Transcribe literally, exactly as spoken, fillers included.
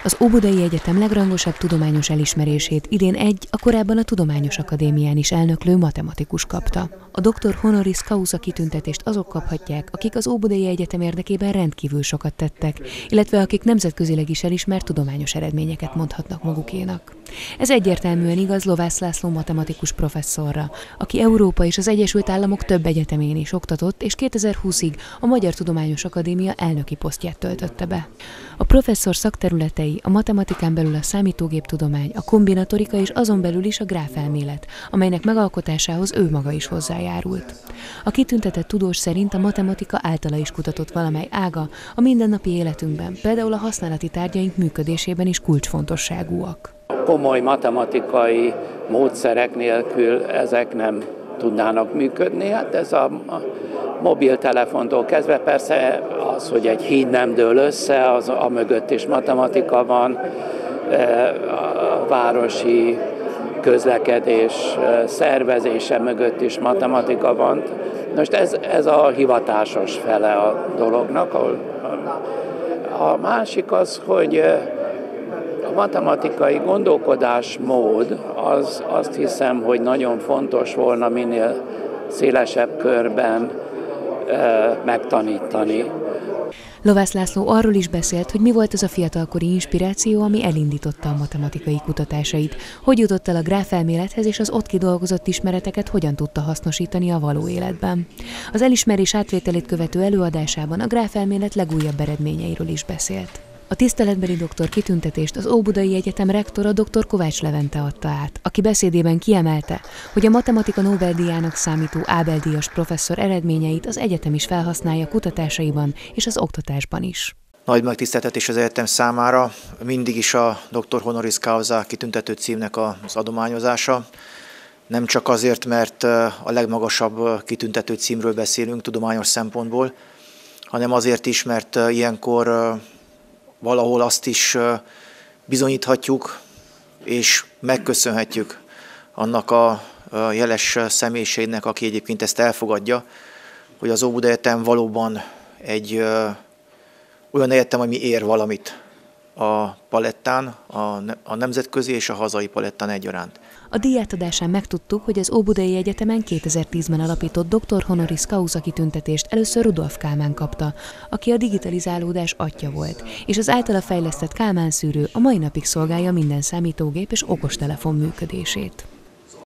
Az Óbudai Egyetem legrangosabb tudományos elismerését idén egy, a korábban a Tudományos Akadémián is elnöklő matematikus kapta. A doktor honoris causa kitüntetést azok kaphatják, akik az Óbudai Egyetem érdekében rendkívül sokat tettek, illetve akik nemzetközileg is elismert tudományos eredményeket mondhatnak magukénak. Ez egyértelműen igaz Lovász László matematikus professzorra, aki Európa és az Egyesült Államok több egyetemén is oktatott, és kétezer-húszig a Magyar Tudományos Akadémia elnöki posztját töltötte be. A professzor szakterületei a matematikán belül a számítógéptudomány, a kombinatorika és azon belül is a gráfelmélet, amelynek megalkotásához ő maga is hozzájárult. A kitüntetett tudós szerint a matematika általa is kutatott valamely ága a mindennapi életünkben, például a használati tárgyaink működésében is kulcsfontosságúak. Komoly matematikai módszerek nélkül ezek nem tudnának működni. Hát ez a, a mobiltelefontól kezdve persze az, hogy egy híd nem dől össze, az a mögött is matematika van, a városi közlekedés szervezése mögött is matematika van. Most ez, ez a hivatásos fele a dolognak. A másik az, hogy a matematikai gondolkodásmód az, azt hiszem, hogy nagyon fontos volna minél szélesebb körben e, megtanítani. Lovász László arról is beszélt, hogy mi volt az a fiatalkori inspiráció, ami elindította a matematikai kutatásait, hogy jutott el a gráfelmélethez, és az ott kidolgozott ismereteket hogyan tudta hasznosítani a való életben. Az elismerés átvételét követő előadásában a gráfelmélet legújabb eredményeiről is beszélt. A tiszteletbeli doktor kitüntetést az Óbudai Egyetem rektora dr. Kovács Levente adta át, aki beszédében kiemelte, hogy a matematika Nobel-díjának számító Ábel-díjas professzor eredményeit az egyetem is felhasználja kutatásaiban és az oktatásban is. Nagy megtiszteltetés az egyetem számára, mindig is a doktor honoris causa kitüntető címnek az adományozása. Nem csak azért, mert a legmagasabb kitüntető címről beszélünk tudományos szempontból, hanem azért is, mert ilyenkor valahol azt is bizonyíthatjuk, és megköszönhetjük annak a jeles személyiségnek, aki egyébként ezt elfogadja, hogy az Óbudai Egyetem valóban egy olyan egyetem, ami ér valamit a palettán, a nemzetközi és a hazai palettán egyaránt. A díjátadásán megtudtuk, hogy az Óbudai Egyetemen kétezer-tízben alapított doktor honoris causa kitüntetést először Rudolf Kálmán kapta, aki a digitalizálódás atya volt, és az általa fejlesztett Kálmán szűrő a mai napig szolgálja minden számítógép és okostelefon működését.